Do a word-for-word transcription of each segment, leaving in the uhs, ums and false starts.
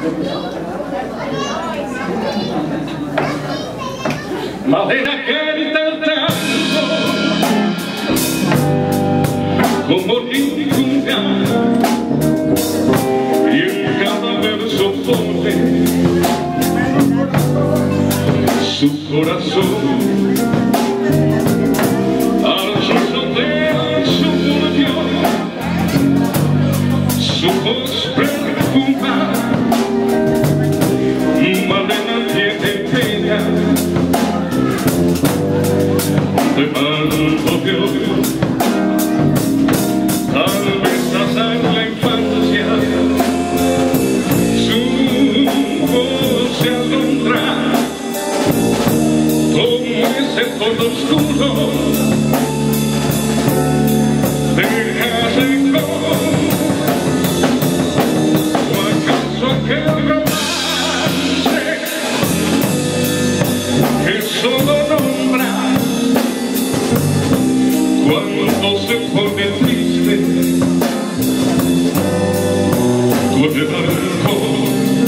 Malena canta el tango como ninguna, y en cada verso pone su corazón al son de su pulsión, su voz perfuma. Malena tiene pena de mal Dios, tal vez azar la infancia, su voz se alondra como ese tono oscuro, deja seco, o acaso aquel romance que solo nombra cuando se pone triste con el alcohol.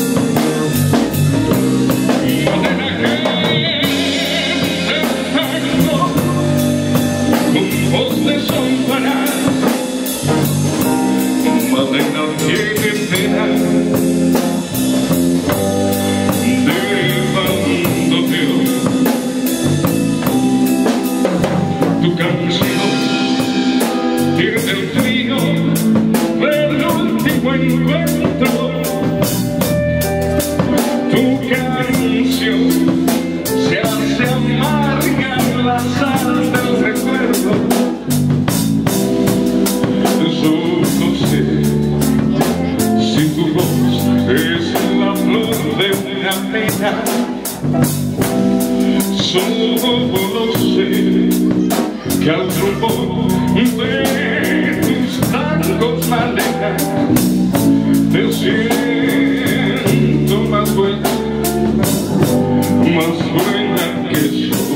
Malena canta el tango con voz de sombra. Malena tiene pena de abandonio. Tu canción tiene el frío del último encuentro. Tu canción se hace amarga la sal del recuerdo. Yo no sé si tu voz es la flor de una pena. Solo sé que al rumbo de tus tangos, Malena, te siento más buena, más buena que yo.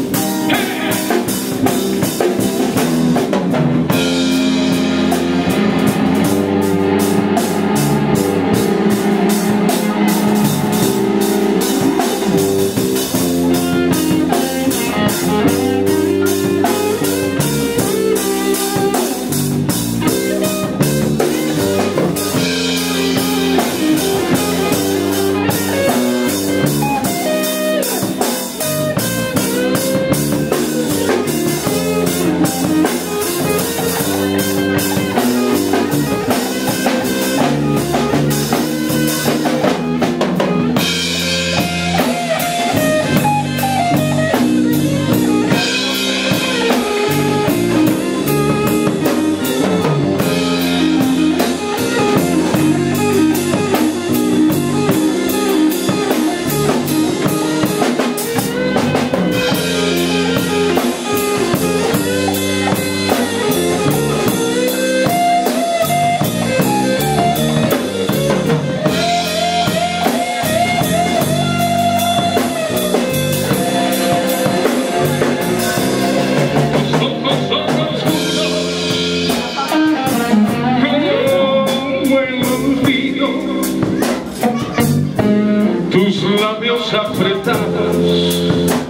Apretados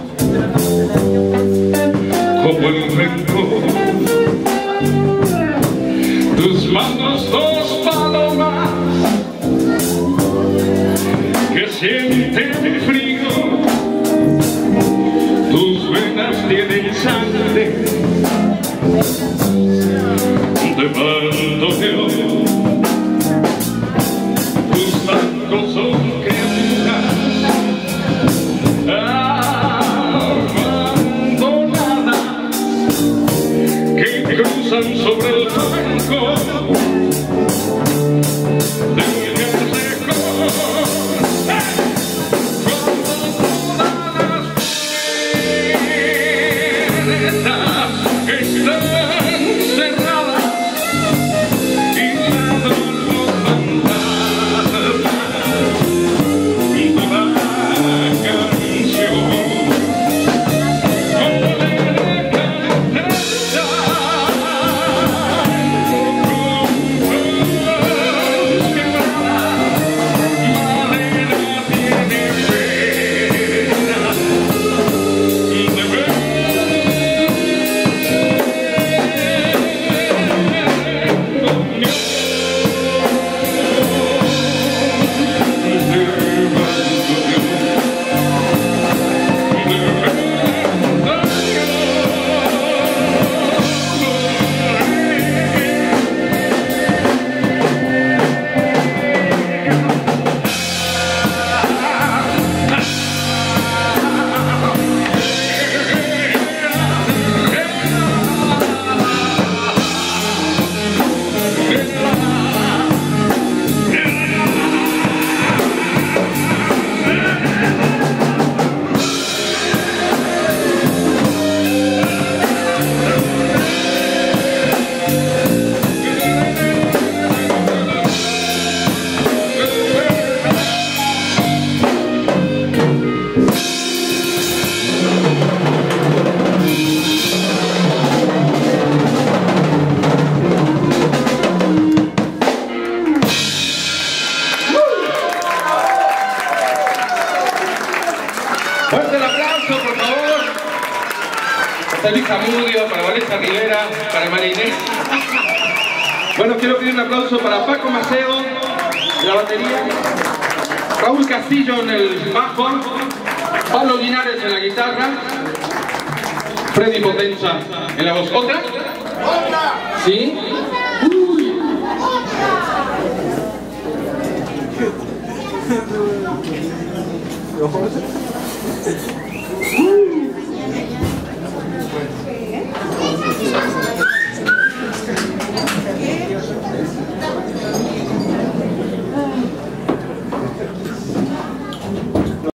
como el rencor, tus manos dos palomas que sienten frío, tus venas tienen sangre de bandoneo, tus tangos son criaturas cruzan sobre el banco del callejón. Está Luis Amudio, para Vanessa Rivera, para María Inés. Bueno, quiero pedir un aplauso para Paco Maceo, en la batería, Raúl Castillo en el bajo, Pablo Linares en la guitarra, Freddy Potenza en la voz. ¿Otra? ¿Otra? ¿Sí? Uy. ¿Otra?